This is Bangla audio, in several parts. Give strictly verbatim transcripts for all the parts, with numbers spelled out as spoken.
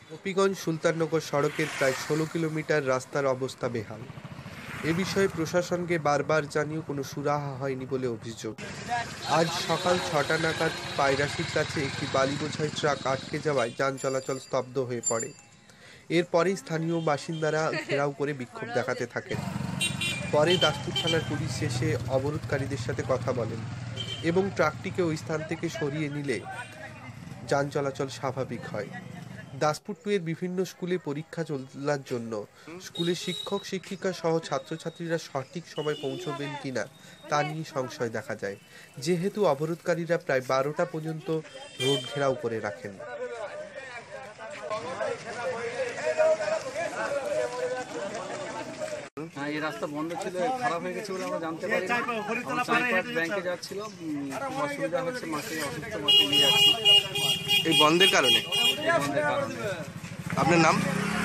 গোপীগঞ্জ সুলতাননগর সড়কের প্রায় ষোলো কিলোমিটার রাস্তার অবস্থা বেহাল। এ বিষয়ে প্রশাসনকে বারবার জানিয়েও কোনো সুরাহা হয়নি বলে অভিযোগ। আজ সকাল ছটা নাগাদ পায়রাশির কাছে একটি বালি বোঝাই ট্রাক আটকে যাওয়ায় যান চলাচল স্তব্ধ হয়ে পড়ে। এরপরেই স্থানীয় বাসিন্দারা ঘেরাও করে বিক্ষোভ দেখাতে থাকেন। পরে দাসপুর থানার পুলিশ এসে অবরোধকারীদের সাথে কথা বলেন এবং ট্রাকটিকে ওই স্থান থেকে সরিয়ে নিলে যান চলাচল স্বাভাবিক হয়। দাসপুর টু এর বিভিন্ন স্কুলে পরীক্ষা চলার জন্য স্কুলের শিক্ষক শিক্ষিকা সহ ছাত্রছাত্রীরা সঠিক সময় পৌঁছবেন কিনা তা নিয়ে সংশয় দেখা যায়, যেহেতু অবরোধকারীরা প্রায় বারোটা পর্যন্ত রোড ঘেরাও করে রাখেন। এই রাস্তা বন্ধ ছিল, খারাপ হয়ে গেছে বলে আমরা জানতে পারি। ব্যাংকে যাচ্ছিল, অসুবিধা হচ্ছে, মাকে অসুস্থ মাকে নিয়ে যাচ্ছি এই বন্ধের কারণে। বন্ধের কারণে। আপনার নাম?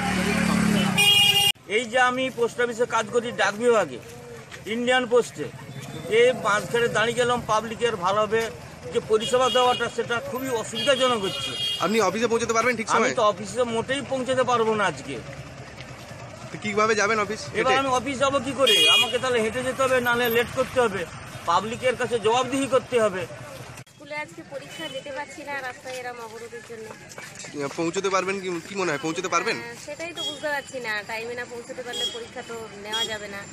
এই যে আমি পোস্ট অফিসে কাজ করি, ডাক বিভাগে, ইন্ডিয়ান পোস্টে। এই মাঝখানে দাঁড়িয়ে গেলাম, পাবলিকের ভালোভাবে যে পরিষেবা দেওয়াটা সেটা খুবই অসুবিধাজনক হচ্ছে। আপনি অফিসে পৌঁছতে পারবেন ঠিক আমি সময়? তো অফিসে মোটেই পৌঁছতে পারবো না আজকে। কিভাবে যাবেন অফিস? এবার আমি অফিস যাবো কি করে? আমাকে তাহলে হেঁটে যেতে হবে, নাহলে লেট করতে হবে, পাবলিকের কাছে জবাবদিহি করতে হবে। স্কুলে আজকে পরীক্ষা দিতে পারছি না, রাস্তায় এরকম অবরোধের জন্য। পৌঁছতে পারবেন কি কি মনে হয়? পৌঁছতে পারবেন? সেটাই তো বুঝতে পারছি না, টাইমে না পৌঁছতে পারলে পরীক্ষা তো নেওয়া যাবে না।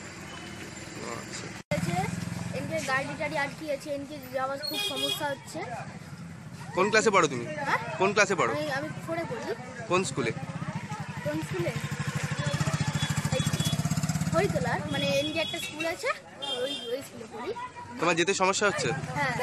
এনকে গাড়ি টাড়ি আটকে আছে, এনকে যাওয়ার খুব সমস্যা হচ্ছে। কোন ক্লাসে পড়ো তুমি? কোন ক্লাসে পড়ো? আমি আমি ফোরে পড়ি। কোন স্কুলে? কোন স্কুলে? হরিতলা, মানে এনকে একটা স্কুল আছে, ওই ওই স্কুলে পড়ি। তোমার যেতে সমস্যা হচ্ছে? হ্যাঁ।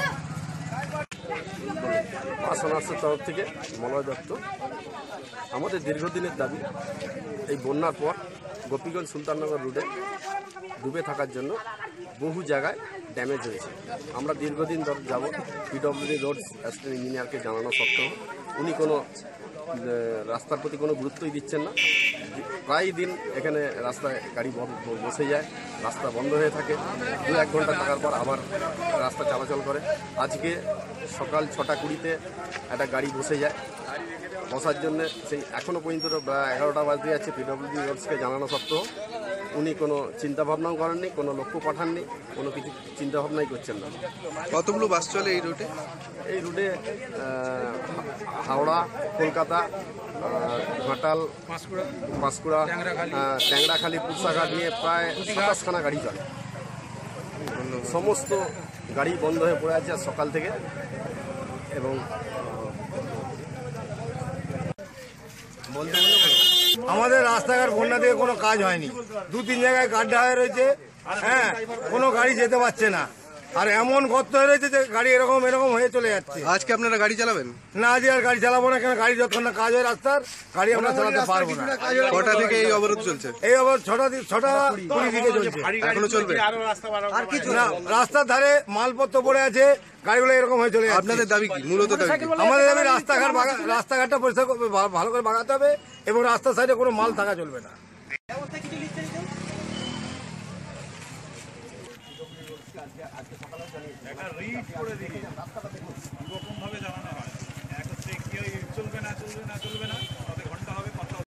আসানার্সের তরফ থেকে মলয় দত্ত। আমাদের দীর্ঘদিনের দাবি, এই বন্যার পর গোপীগঞ্জ সুলতাননগর রোডে ডুবে থাকার জন্য বহু জায়গায় ড্যামেজ হয়েছে। আমরা দীর্ঘদিন ধরে যাব পিডব্লিউডি রোড অ্যাসিস্ট্যান্ট ইঞ্জিনিয়ারকে জানানো সত্ত্বেও উনি কোনো রাস্তার প্রতি কোনো গুরুত্বই দিচ্ছেন না। প্রায় দিন এখানে রাস্তায় গাড়ি বসে যায়, রাস্তা বন্ধ হয়ে থাকে, দু এক ঘন্টা থাকার পর আবার রাস্তা চলাচল করে। আজকে সকাল ছটা কুড়িতে একটা গাড়ি বসে যায়, বসার জন্য সেই এখনও পর্যন্ত এগারোটা বাজতে যাচ্ছে। পিডব্লিউডি রোডসকে জানানো সত্ত্বেও উনি কোনো চিন্তাভাবনাও করেননি, কোনো লক্ষ্য পাঠাননি, কোনো কিছু চিন্তাভাবনাই করছেন না। কতগুলো বাস চলে এই রুটে? এই রুটে হাওড়া, কলকাতা, ঘাটাল, পাঁশকুড়া, ট্যাংরাখালি, পুরসাঘাট নিয়ে প্রায় সাতাশখানা গাড়ি চলে। সমস্ত গাড়ি বন্ধ হয়ে পড়ে আছে সকাল থেকে। এবং আমাদের রাস্তাঘাট বন্যা থেকে কোনো কাজ হয়নি, দু তিন জায়গায় গাড্ডা হয়ে রয়েছে, হ্যাঁ, কোনো গাড়ি যেতে পারছে না। আর এমন গর্ত হয়ে রয়েছে যে গাড়ি এরকম এরকম হয়ে চলে যাচ্ছে। আজকে আপনারা গাড়ি চালাবেন না? আজ আর গাড়ি চালাবো না, কেন? গাড়ি যতক্ষণ না কাজ হয় রাস্তার, গাড়ি আমরা চালাতে পারবো না। কটা থেকে এই অবরোধ চলছে? এই অবরোধ ছটা ছটা কুড়ি দিকে চলছে। এখনো চলবে? না, রাস্তার ধারে মালপত্র পড়ে আছে, গাড়িগুলো এরকম হয়ে চলে যাচ্ছে। আপনাদের দাবি কি? মূলত দাবি কি? আমাদের দাবি রাস্তাঘাট রাস্তাঘাটটা পরিষ্কার ভালো করে বাগাতে হবে এবং রাস্তার সাইডে কোনো মাল থাকা চলবে না। একটা রিট করে দিই, এরকম ভাবে জানানো হয়। এক হচ্ছে কি চলবে না চলবে না চলবে না